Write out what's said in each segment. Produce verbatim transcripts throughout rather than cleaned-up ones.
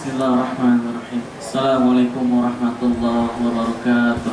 Bismillahirrahmanirrahim. Assalamualaikum warahmatullahi wabarakatuh.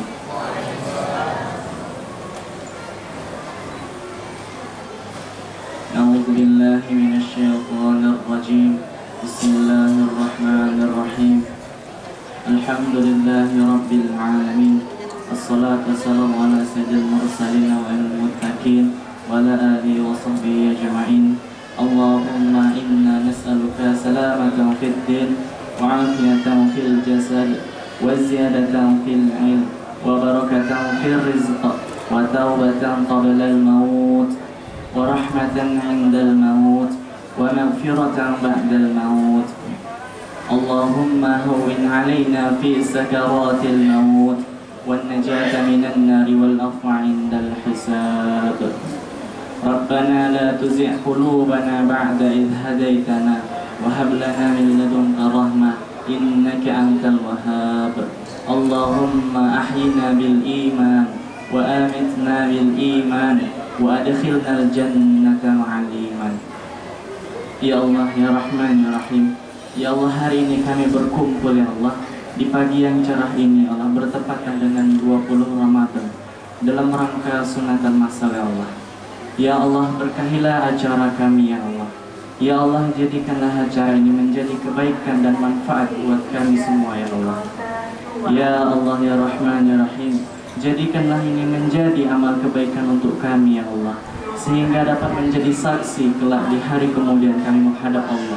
A'udzu billahi minasyaitonir rajim. Bismillahirrahmanirrahim. Alhamdulillahi rabbil alamin. Assalatu wassalamu ala sayyidil mursalin wa al muttaqin wa ala alihi wa sahbihi ajma'in. Allahumma inna nas'aluka salamatan fid din wa afiyatan fil jasad wa ziyadatan fil ilm wa barakatan fil rizq wa tawbatan qabla al maut wa rahmatan 'inda al maut wa maghfiratan ba'da al maut. Allahumma hawwin 'alaina fi sakaratil maut wan najata minan nari wal afwa 'inda al hisab. Rabbana la tuzigh qulubana ba'da idh hadaytana wa hab lana min ladunka rahmah innaka antal wahhab. Allahumma ahyina bil iman wa amitna bil iman wa adkhilna al jannata ma'al iman. Ya Allah, ya Rahman, ya Rahim. Ya Allah, hari ini kami berkumpul ya Allah di pagi yang cerah ini Allah, bertepatan dengan dua puluh Ramadan dalam rangka sunatan masal ya Allah. Ya Allah, berkahilah acara kami ya Allah. Ya Allah, jadikanlah acara ini menjadi kebaikan dan manfaat buat kami semua ya Allah. Ya Allah, ya Rahman, ya Rahim, jadikanlah ini menjadi amal kebaikan untuk kami ya Allah, sehingga dapat menjadi saksi kelak di hari kemudian kami menghadap Allah.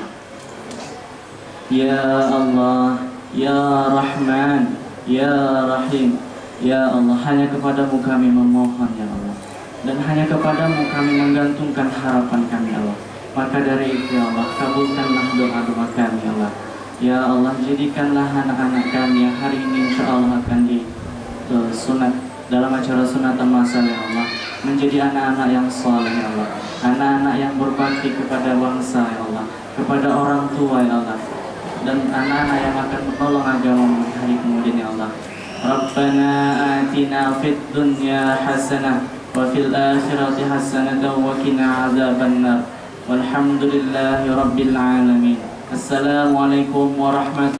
Ya Allah, ya Rahman, ya Rahim, ya Allah, hanya kepadamu kami memohon ya Allah, dan hanya kepadamu kami menggantungkan harapan kami ya Allah. Maka dari itu ya Allah, kabulkanlah doa-doa kami ya Allah. Ya Allah, jadikanlah anak-anak kami yang hari ini insya Allah akan di uh, sunat dalam acara sunatan masal ya Allah, menjadi anak-anak yang soleh ya Allah, anak-anak yang berbakti kepada bangsa ya Allah, kepada orang tua ya Allah, dan anak-anak yang akan menolong agama di hari kemudian ya Allah. Rabbana atina fid dunya hasanah wa fil akhirati hasanah wa qina adzabannar. Walhamdulillahi rabbil alamin. Assalamualaikum warahmatullahi